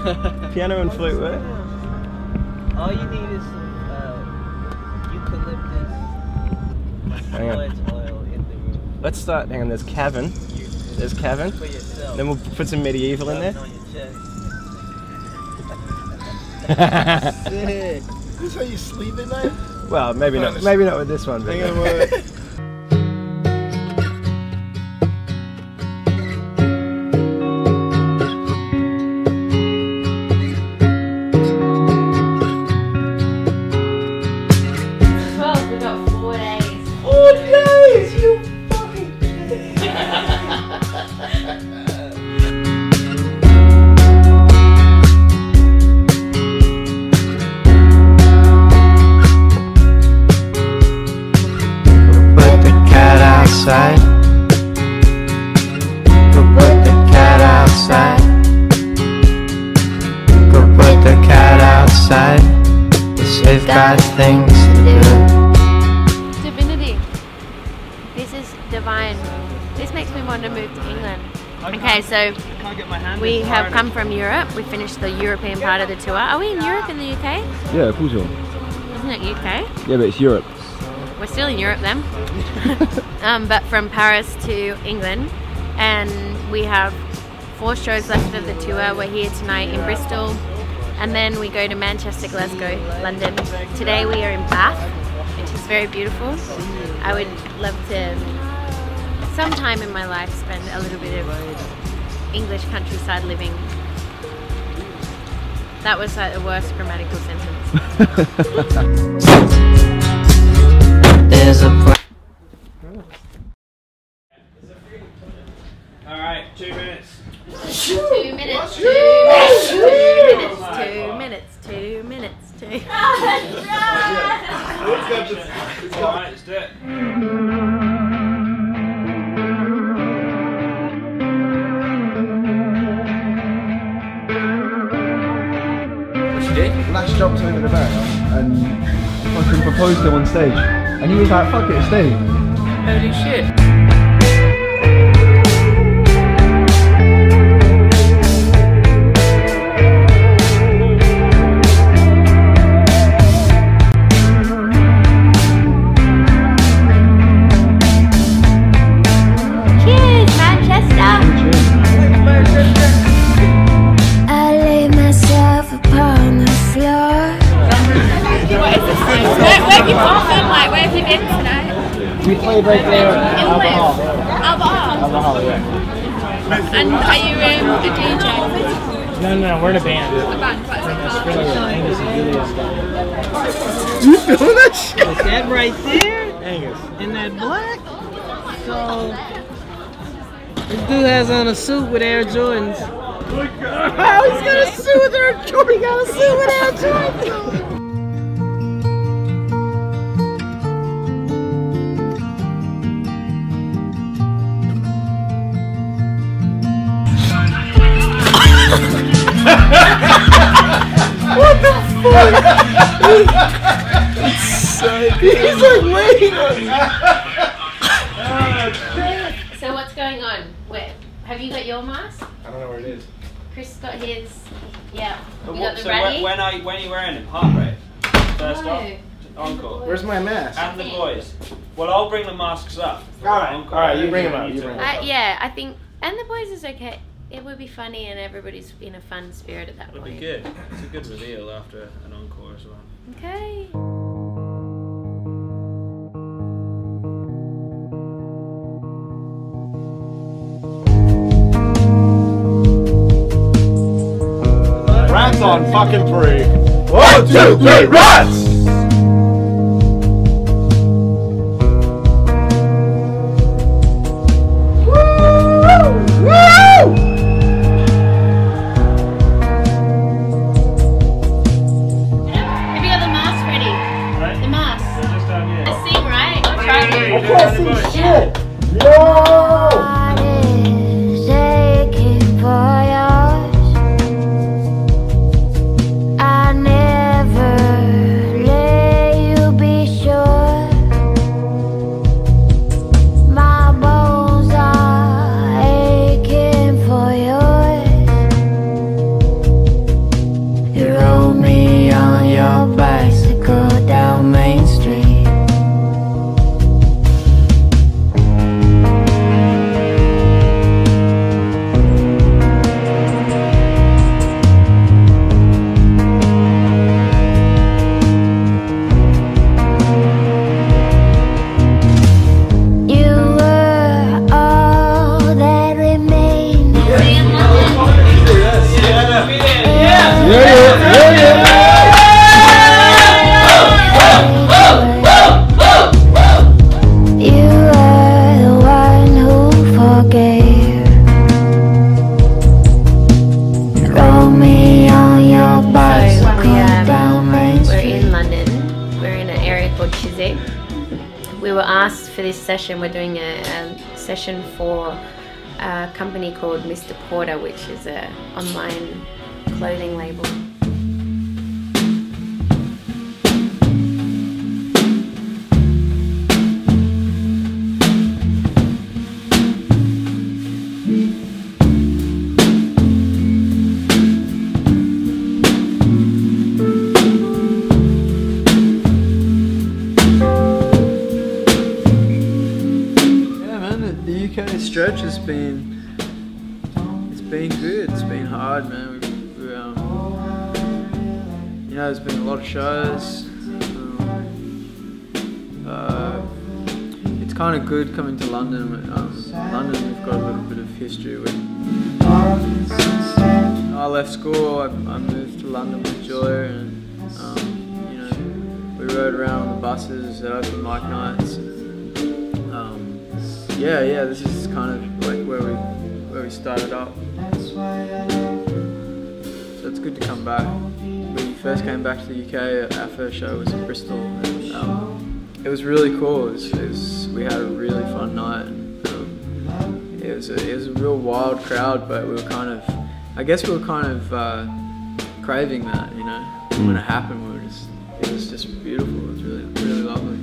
Piano and flute, right? All you need is some eucalyptus oil in the room. Let's start. Hang on, there's Kevin. There's Kevin. For yourself. Then we'll put some medieval in there. On your chest. Sick. Is this how you sleep at night? Well, maybe not. Maybe not with this one. But Hang on, wait. We got 4 days. 4 days, you fucking Put the cat outside. Go put the cat outside. Go put the cat outside. We've got things to do. Divinity. This is divine. This makes me want to move to England. Okay, so we have come from Europe. We finished the European part of the tour. Are we in Europe in the UK? yeah, of course you are. Isn't it UK? Yeah, but it's Europe. We're still in Europe then. But from Paris to England. And we have 4 shows left of the tour. We're here tonight in Bristol. And then we go to Manchester, Glasgow, London. Today we are in Bath, which is very beautiful. I would love to, sometime in my life, spend a little bit of English countryside living. That was like the worst grammatical sentence. There's a Alright, 2 minutes. 2 minutes, 2 minutes, 2 minutes, 2 minutes, 2 minutes, 2 minutes. Alright, let's do it. What you did? Lash jumped over the barrier and fucking proposed to him on stage. And he was like, fuck it, stay. Holy shit. Cheers, Manchester! I lay myself upon the floor. What is this? Where have you come from? Like, where have you been tonight? We played right there at Albert Hall. Albert Hall. Albert Hall, yeah. And are you a DJ? No, we're in a band. A band, what's it called? Angus and Julius. You feeling that shit? That right there, Angus. in that black. So this dude has on a suit with Air Jordans. Oh, he's got a suit with Air Jordan. He got a suit with Air Jordan. What the fuck? He's like waiting on me. So what's going on? Where, have you got your mask? I don't know where it is. Chris got his. Yeah. But You got what, the so ready? when are you wearing it? Heart rate? First No. off? Encore. Where's my mask? And the boys. Well, I'll bring the masks up. Alright, you bring him up. Yeah, I think. And the boys is okay. It would be funny and everybody's in a fun spirit at that It'll point. be good. It's a good reveal after an encore as well. Okay. Rats on fucking 3. 1, 2, 3, rats! Have you got the mask ready? Right? The mask. They're just down here. I sing, right? I'll try Yeah, to. yeah, yeah. Can't see shit! Yo! Body's aching for yours. I never were asked for this session. We're doing a session for a company called Mr. Porter, which is an online clothing label. Stretch has been, it's been good. It's been hard, man. You know, there's been a lot of shows. It's kind of good coming to London. London, we've got a little bit of history with. I left school. I moved to London with Joy, and you know, we rode around on the buses at open mic nights. Yeah, this is kind of like where we started up. So it's good to come back. When we first came back to the UK, our first show was in Bristol, and it was really cool. We had a really fun night. And, it was a real wild crowd, but we were kind of, I guess we were kind of craving that, you know. When it happened, it was just beautiful. It was really, really lovely.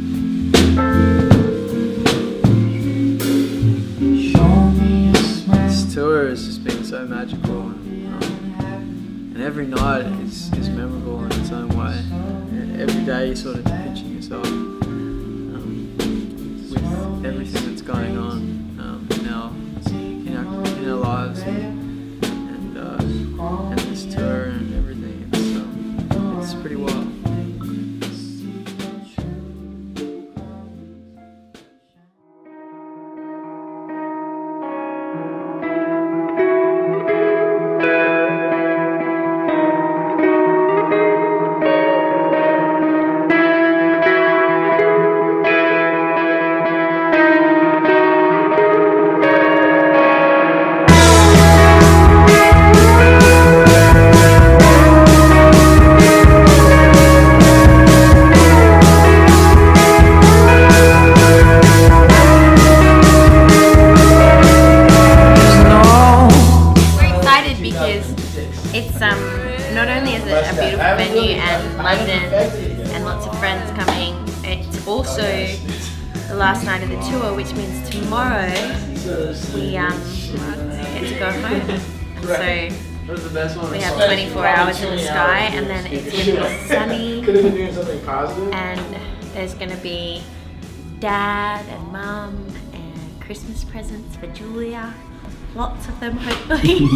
This tour has just been so magical, and every night is memorable in its own way. And every day you're sort of pinching yourself with everything that's going on in our lives, and this tour and everything. It's pretty wild. Not only is it a beautiful venue and London and lots of friends coming, it's also the last night of the tour, which means tomorrow we get to go home. So we have 24 hours in the sky, and then it's going to be sunny, and there's going to be Dad and Mum and Christmas presents for Julia, lots of them hopefully.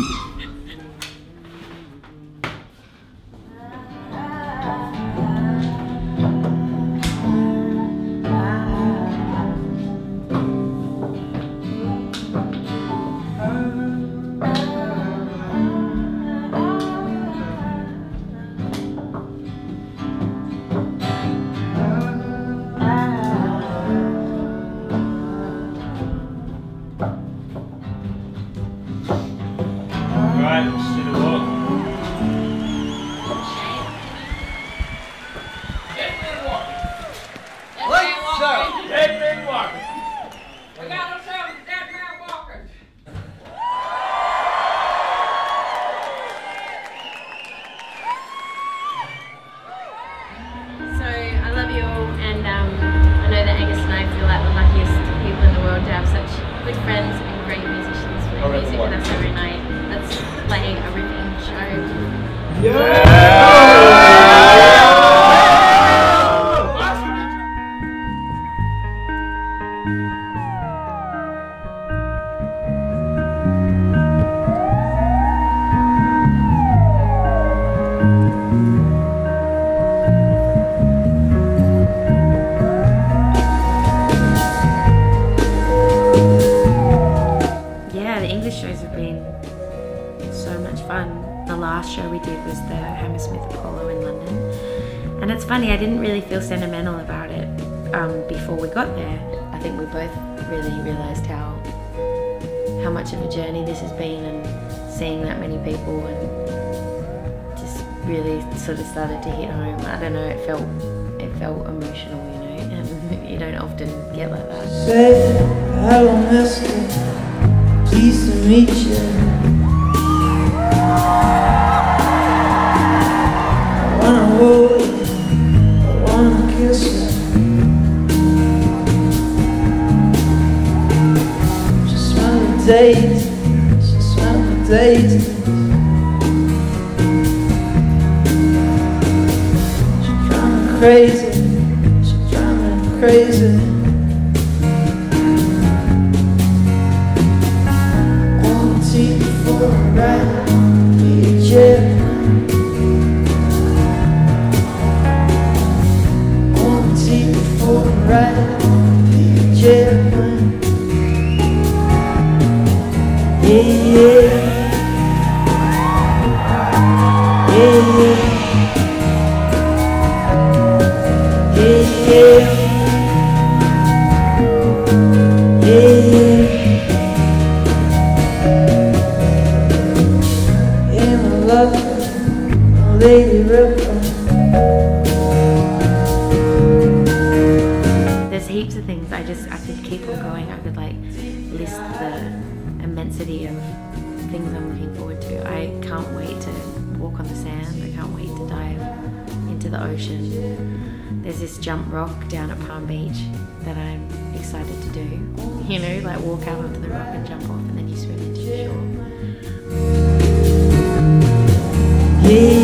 Friends and great musicians playing music with us every night. That's playing a ripping show. Shows have been so much fun. The last show we did was the Hammersmith Apollo in London, and it's funny, I didn't really feel sentimental about it before we got there. I think we both really realised how much of a journey this has been, and seeing that many people, and just really sort of started to hit home. I don't know, it felt emotional, you know, and You don't often get like that. Say hello, mister. Pleased to meet you. I wanna hold you. I wanna kiss you. She smell the daisies. She smell the daisies. She drive me crazy. She drive me crazy. There's heaps of things. I could keep on going. I could like list the immensity of things I'm looking forward to. I can't wait to walk on the sand. I can't wait to dive into the ocean. There's this jump rock down at Palm Beach that I'm excited to do. You know, like walk out onto the rock and jump off and then you swim into the shore. Yeah.